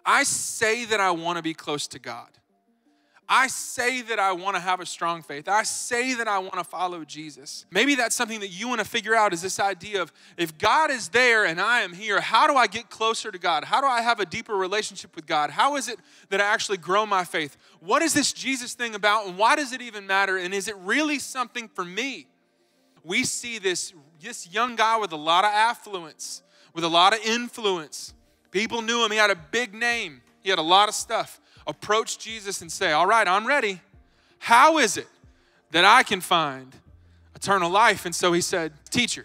I say that I want to be close to God. I say that I want to have a strong faith. I say that I want to follow Jesus. Maybe that's something that you want to figure out, is this idea of, if God is there and I am here, how do I get closer to God? How do I have a deeper relationship with God? How is it that I actually grow my faith? What is this Jesus thing about, and why does it even matter? And is it really something for me? We see this young guy with a lot of affluence, with a lot of influence. People knew him. He had a big name. He had a lot of stuff. Approach Jesus and say, all right, I'm ready. How is it that I can find eternal life? And so he said, teacher,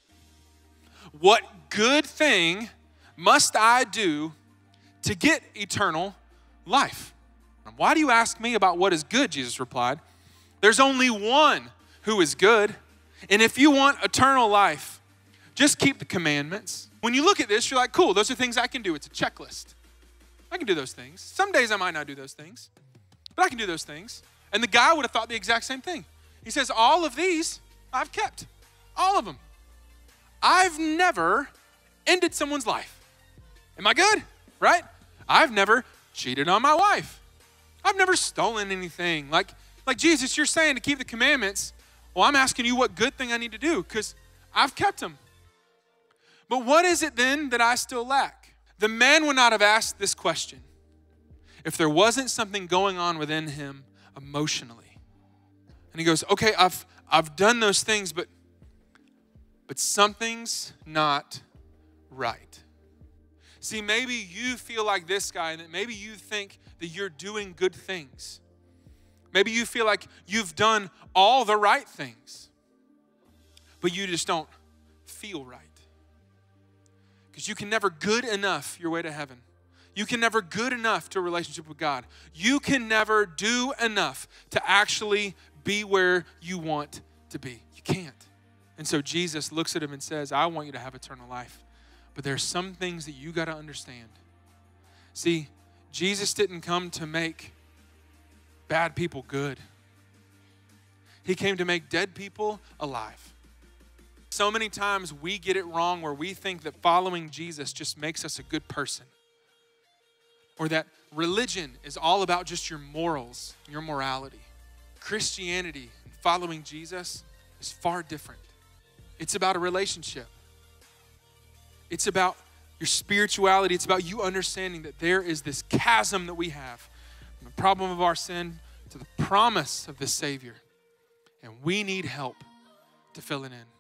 what good thing must I do to get eternal life? Why do you ask me about what is good? Jesus replied, there's only one who is good. And if you want eternal life, just keep the commandments. When you look at this, you're like, cool, those are things I can do. It's a checklist. I can do those things. Some days I might not do those things, but I can do those things. And the guy would have thought the exact same thing. He says, all of these I've kept. All of them. I've never ended someone's life. Am I good? Right? I've never cheated on my wife. I've never stolen anything. Like Jesus, you're saying to keep the commandments. Well, I'm asking you what good thing I need to do, because I've kept them. But what is it then that I still lack? The man would not have asked this question if there wasn't something going on within him emotionally. And he goes, okay, I've done those things, but something's not right. See, maybe you feel like this guy, and that maybe you think that you're doing good things. Maybe you feel like you've done all the right things, but you just don't feel right. Because you can never good enough your way to heaven. You can never good enough to a relationship with God. You can never do enough to actually be where you want to be. You can't. And so Jesus looks at him and says, I want you to have eternal life. But there's some things that you got to understand. See, Jesus didn't come to make bad people good. He came to make dead people alive. So many times we get it wrong, where we think that following Jesus just makes us a good person, or that religion is all about just your morals, your morality. Christianity and following Jesus is far different. It's about a relationship. It's about your spirituality. It's about you understanding that there is this chasm that we have from the problem of our sin to the promise of the Savior, and we need help to fill it in.